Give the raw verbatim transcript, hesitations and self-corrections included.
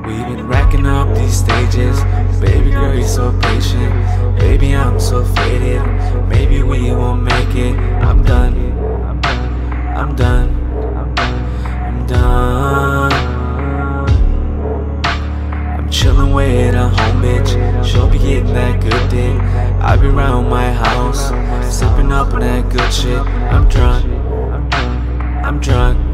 We've been racking up these stages. Baby girl, you're so patient. Baby, I'm so faded. Maybe we won't make it. I'm done. I'm done. I'm done. I'm chillin' way at a home, bitch. She'll be getting that good dick. I be round my house, sipping up on that good shit. I'm drunk. I'm drunk.